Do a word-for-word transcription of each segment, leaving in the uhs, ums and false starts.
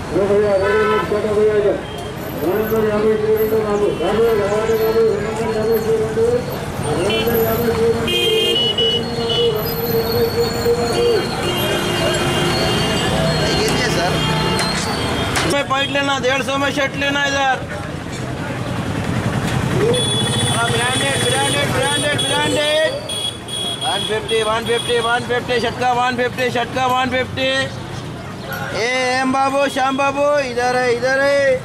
में पॉइंट लेना, डेढ़ सौ में शर्ट लेना इधर। Branded branded branded branded one fifty one fifty one fifty shirt का वन फिफ्टी शर्ट का वन फिफ्टी। ए एम बाबू श्याम बाबू इधर है इधर है।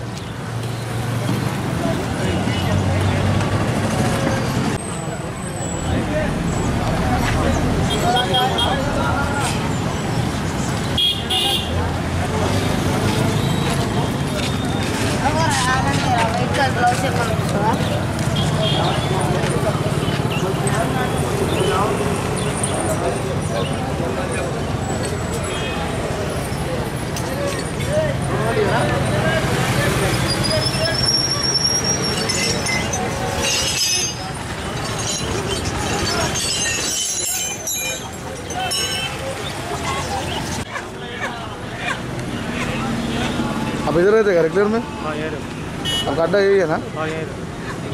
अब इधर रहते रेगुलर में? हाँ ये रहे। अब गड्ढा यही है ना? हाँ ये रहे।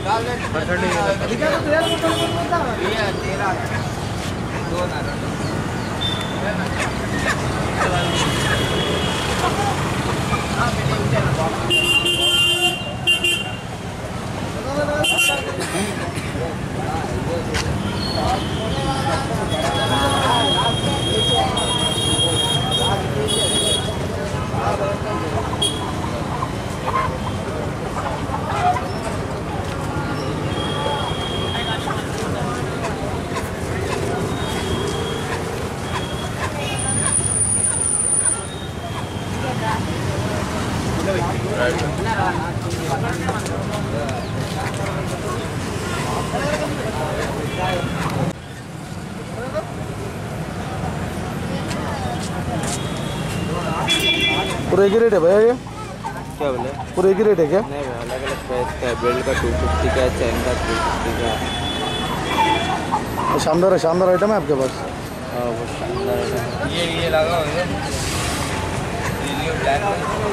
पूरे एक ही रेट है भैया ये? क्या बोले? पूरे एक ही रेट है क्या? नहीं भाई अलग अलग प्राइस का है। बेल्ट का टू फिफ्टी का है, चैन का थ्री फिफ्टी का है। शानदार है, शानदार आइटम है आपके पास। हाँ वो शानदार है। ये ये लगा हुआ है ये ब्लैक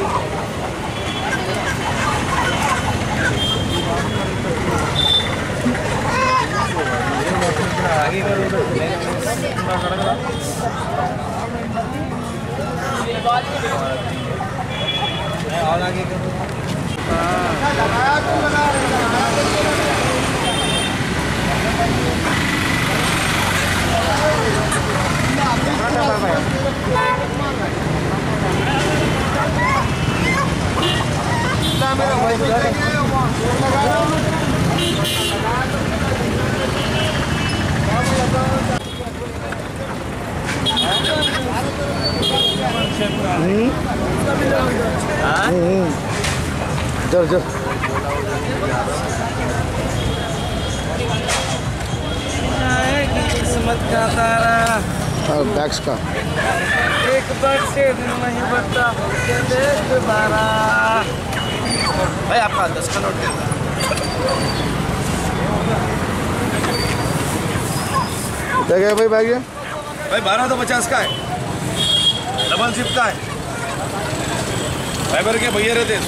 आगे और आगे जर जर किस्मत का तारा बैग्स का एक बार से नहीं बता दोबारा। भाई आपका दस का नोट देता क्या क्या भाई बैग ये? भाई बारह तो पचास का है, डबल जिप का है, फाइबर के भैया रहते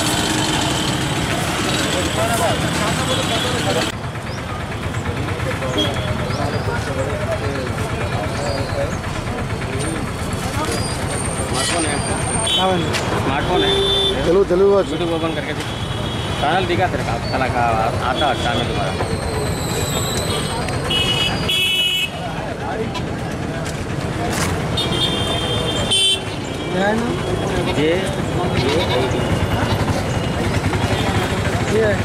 स्मार्टफोन है स्मार्टफोन है तेलुगु तेलुगु यूट्यूब ओपन करके चैनल दिखा तेरे का कला का आता अच्छा में तुम्हारा ये ये ये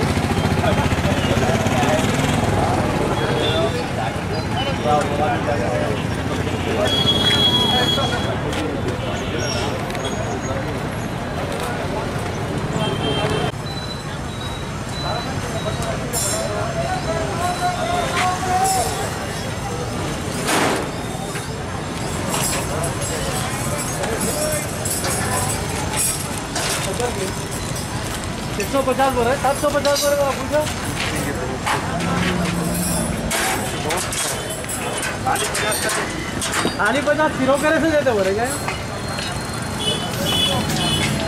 छः सौ पचास बोल रहे सात सौ पचास बोल रहे पूछो खाली पचास किलो करे से देते बोले क्या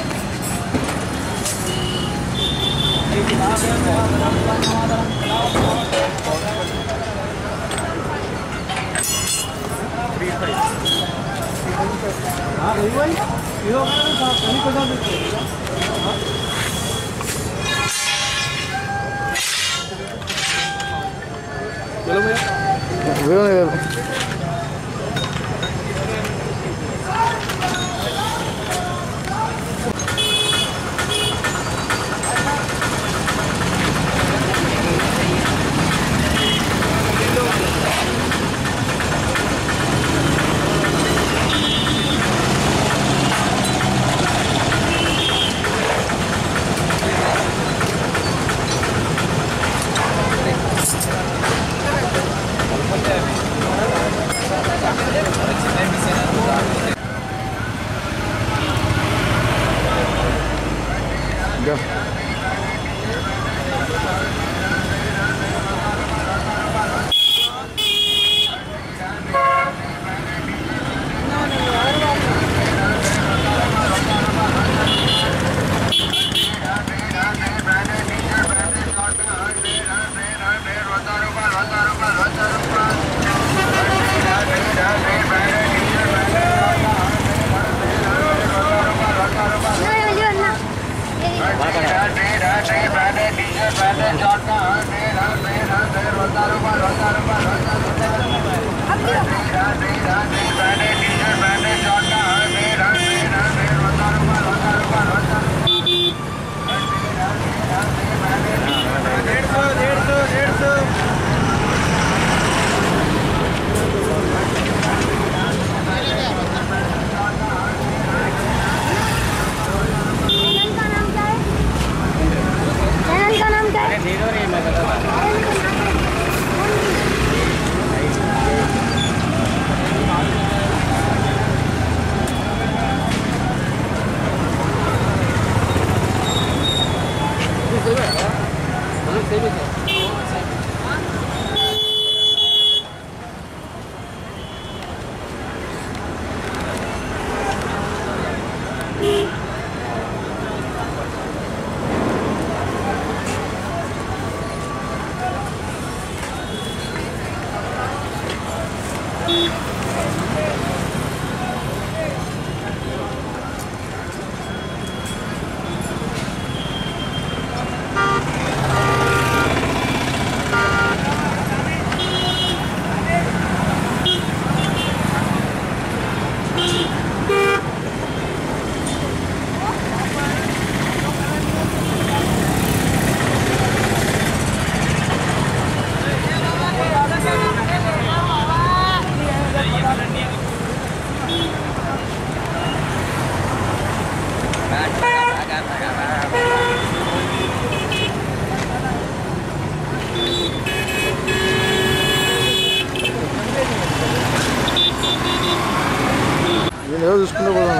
నేను ఏదో చూసుకుంటూ పోదాం.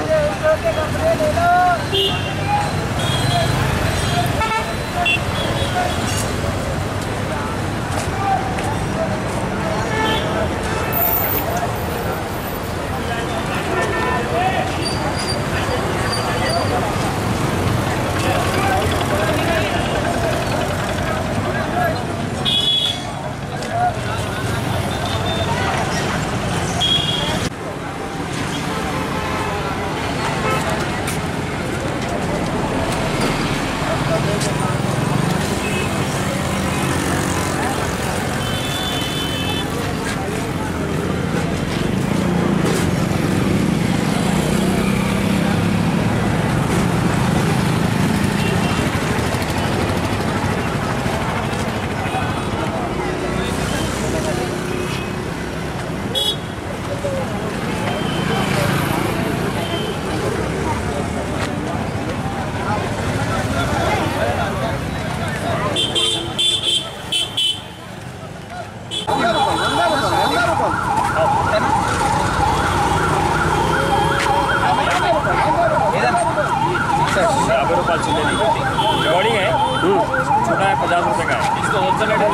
याभे रुपये चिल्ले रिकॉर्डिंग है छोटा है पचास रुपये का है इसको होलसेल रेट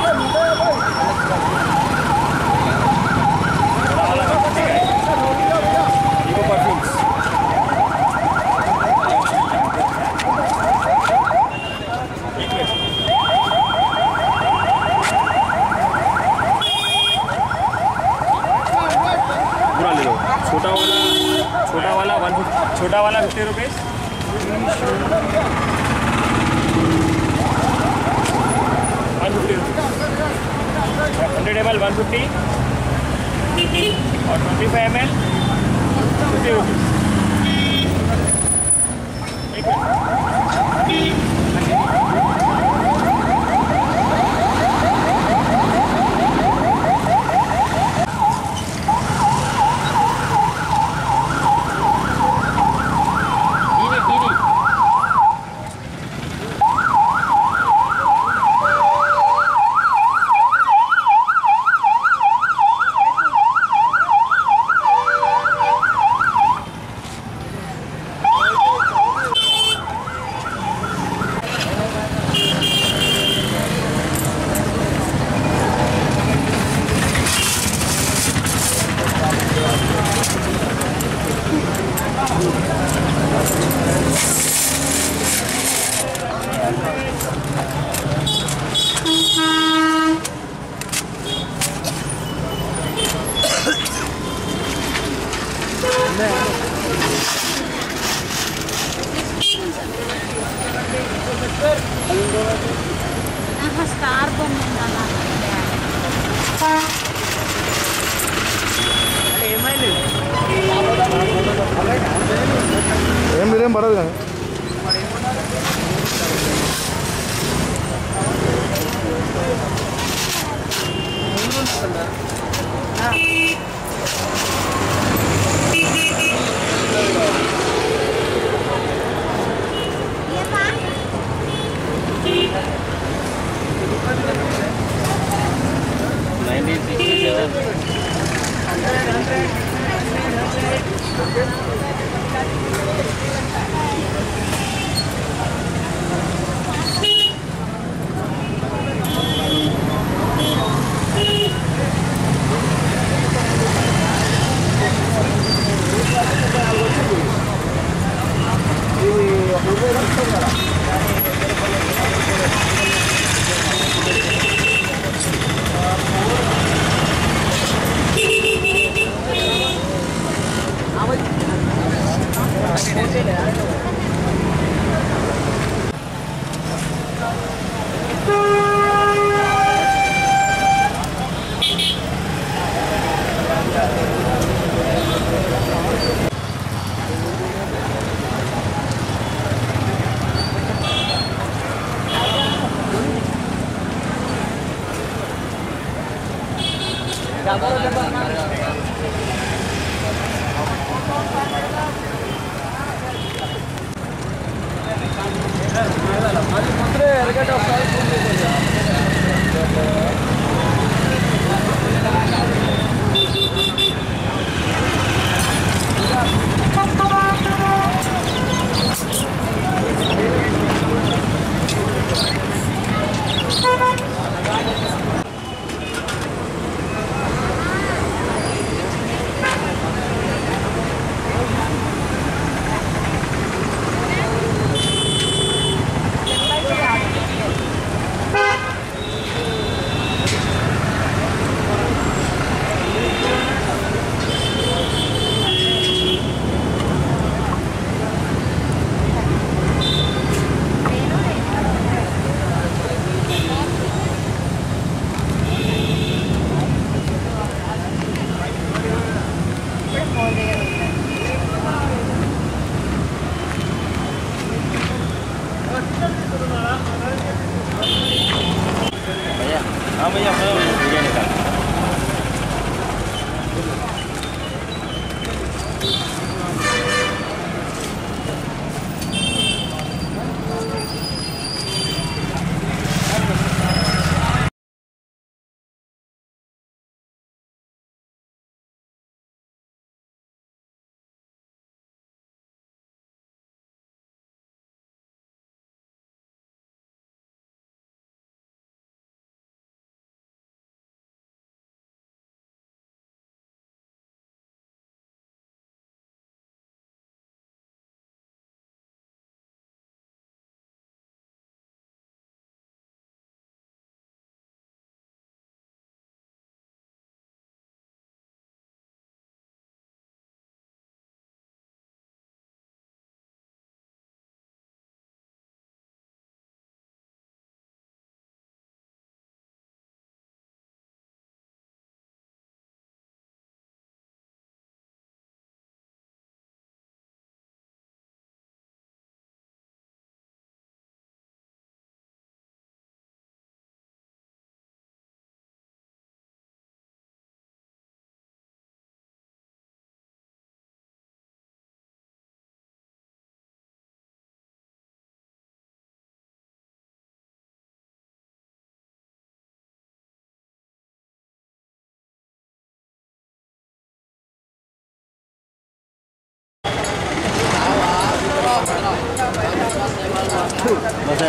वाला कंपनी का है इको परफ्यूम्स एक मिनट छोटा वाला fifty rupees one fifty rupees hundred M L one fifty और twenty five M L fifty rupees एक मिनट స్టార్ ఏం మీరేం పడదు కానీ nineteen sixty-seven.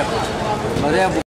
बढ़िया